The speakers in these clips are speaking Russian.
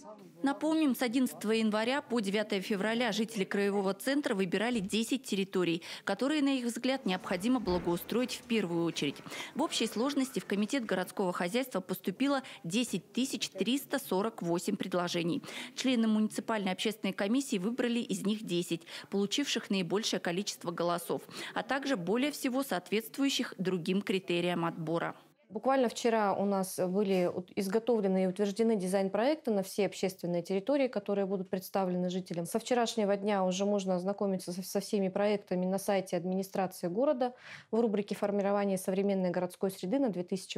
Напомним, с 11 января по 9 февраля жители Краевого центра выбирали 10 территорий, которые, на их взгляд, необходимо благоустроить в первую очередь. В общей сложности в Комитет городского хозяйства поступило 10 348 предложений. Члены муниципальной общественной комиссии выбрали из них 10, получивших наибольшее количество голосов, а также более всего соответствующих другим критериям отбора. Буквально вчера у нас были изготовлены и утверждены дизайн-проекты на все общественные территории, которые будут представлены жителям. Со вчерашнего дня уже можно ознакомиться со всеми проектами на сайте администрации города в рубрике «Формирование современной городской среды на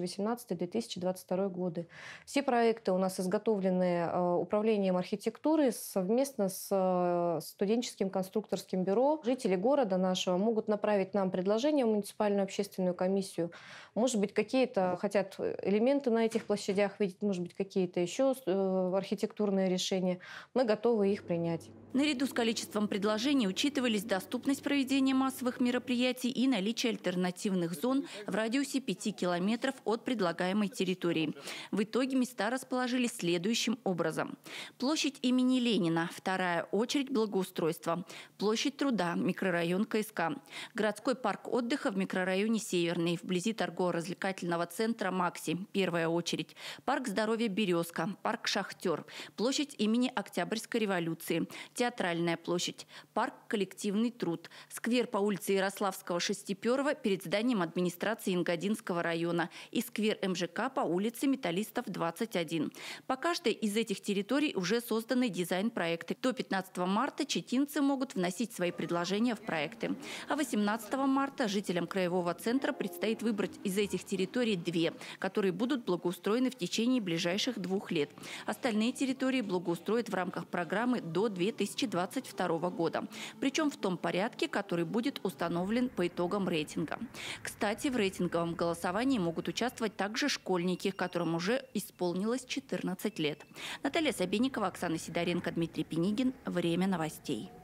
2018-2022 годы». Все проекты у нас изготовлены управлением архитектуры совместно с студенческим конструкторским бюро. Жители города нашего могут направить нам предложение в муниципальную общественную комиссию. Может быть, какие-то хотят элементы на этих площадях видеть, может быть, какие-то еще архитектурные решения. Мы готовы их принять. Наряду с количеством предложений учитывались доступность проведения массовых мероприятий и наличие альтернативных зон в радиусе 5 километров от предлагаемой территории. В итоге места расположились следующим образом. Площадь имени Ленина, вторая очередь благоустройства. Площадь Труда, микрорайон КСК. Городской парк отдыха в микрорайоне Северный, вблизи торгово-развлекательного центра «Макси», первая очередь. Парк здоровья «Березка», парк «Шахтер», площадь имени Октябрьской революции, Театральная площадь, парк «Коллективный труд», сквер по улице Ярославского, Шестиперова перед зданием администрации Ингодинского района и сквер МЖК по улице Металлистов, 21. По каждой из этих территорий уже созданы дизайн-проекты. До 15 марта читинцы могут вносить свои предложения в проекты. А 18 марта жителям Краевого центра предстоит выбрать из этих территорий 2, которые будут благоустроены в течение ближайших 2 лет. Остальные территории благоустроят в рамках программы до 2022 года. Причем в том порядке, который будет установлен по итогам рейтинга. Кстати, в рейтинговом голосовании могут участвовать также школьники, которым уже исполнилось 14 лет. Наталья Собенникова, Оксана Сидоренко, Дмитрий Пенигин. Время новостей.